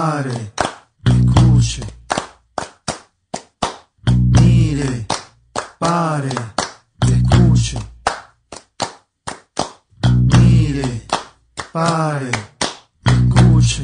pare, escuche, mire, pare, escuche, mire, pare, escuche.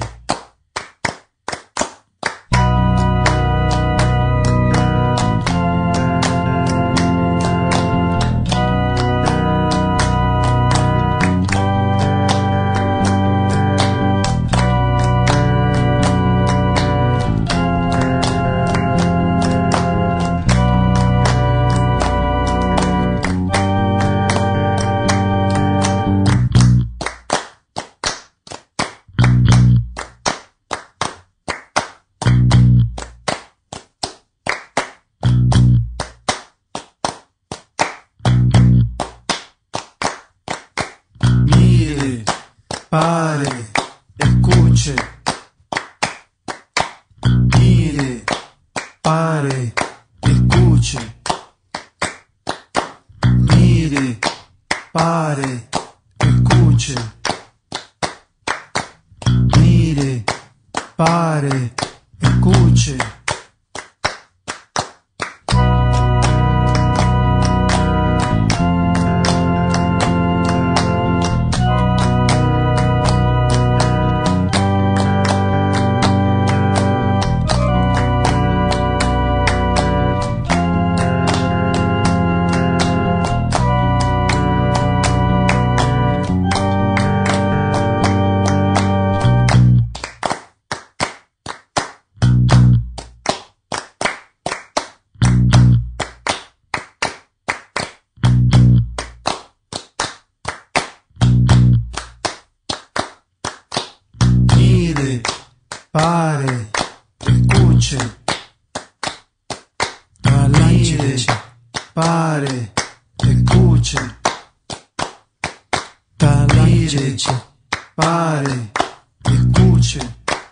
Pare, escuche, mire, pare, escuche, mire, pare, escuche, mire, pare, escuche. Pare, escuche, mire, pare, escuche, mire, pare, escuche,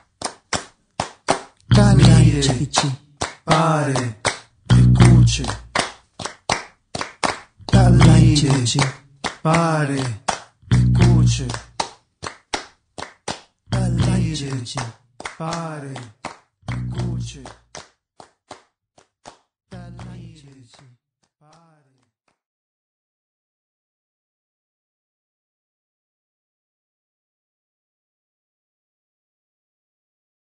mire, pare, escuche, mire, pare, escuche, mire, pare, escuche.